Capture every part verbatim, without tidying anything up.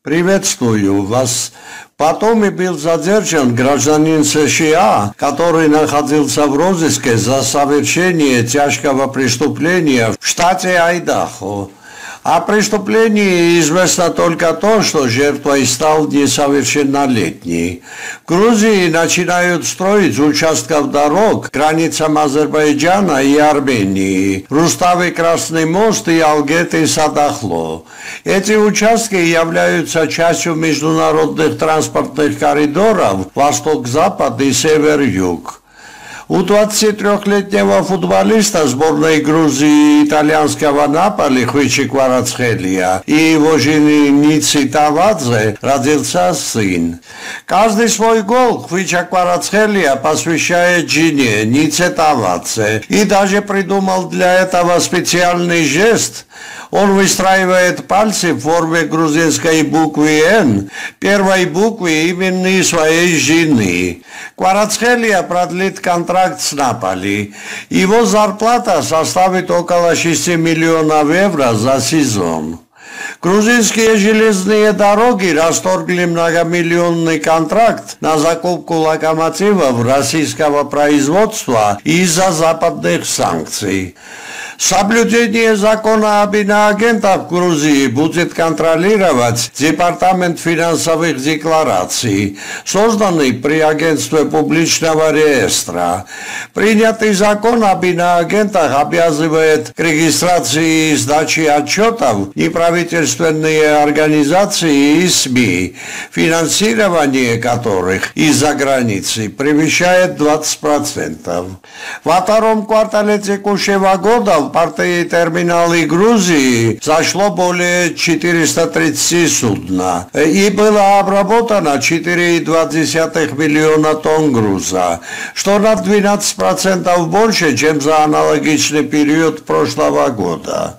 Приветствую вас. Потом и был задержан гражданин США, который находился в розыске за совершение тяжкого преступления в штате Айдахо. О преступлении известно только то, что жертвой стал несовершеннолетний. В Грузии начинают строить участков дорог к границам Азербайджана и Армении, Руставы Красный мост и Алгеты Садахло. Эти участки являются частью международных транспортных коридоров Восток-Запад и Север-Юг. У двадцатитрёхлетнего футболиста сборной Грузии итальянского Наполи Хвичи Кварацхелия и его жены Ниццы Тавадзе родился сын. Каждый свой гол Хвича Кварацхелия посвящает жене Ницце Тавадзе и даже придумал для этого специальный жест. Он выстраивает пальцы в форме грузинской буквы «Н», первой буквы имени своей жены. Кварацхелия продлит контракт с Наполи. Его зарплата составит около шести миллионов евро за сезон. Грузинские железные дороги расторгли многомиллионный контракт на закупку локомотивов российского производства из-за западных санкций. Соблюдение закона об иноагентах в Грузии будет контролировать Департамент финансовых деклараций, созданный при Агентстве публичного реестра. Принятый закон об иноагентах обязывает к регистрации и сдаче отчетов неправительственные организации и СМИ, финансирование которых из-за границы превышает двадцать процентов. Во втором квартале текущего года в портовые терминалы Грузии зашло более четырёхсот тридцати судна и было обработано четыре и две десятых миллиона тонн груза, что на двенадцать процентов больше, чем за аналогичный период прошлого года.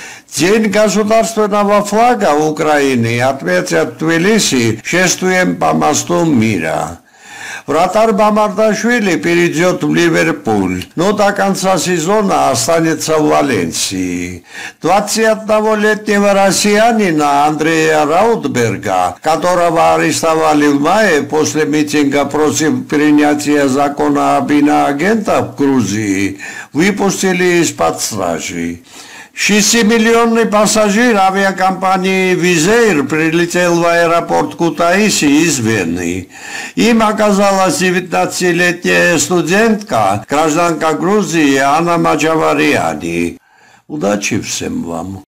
День государственного флага Украины отметят в Тбилиси шествием по мосту мира. Вратарь Мамардашвили перейдет в Ливерпуль, но до конца сезона останется в Валенсии. двадцатиоднолетнего россиянина Андрея Раутберга, которого арестовали в мае после митинга против принятия закона об иноагентах в Грузии, выпустили из-под стражи. Шестимиллионный пассажир авиакомпании «Визейр» прилетел в аэропорт Кутаиси из Вены. Им оказалась девятнадцатилетняя студентка, гражданка Грузии Анна Маджавариани. Удачи всем вам!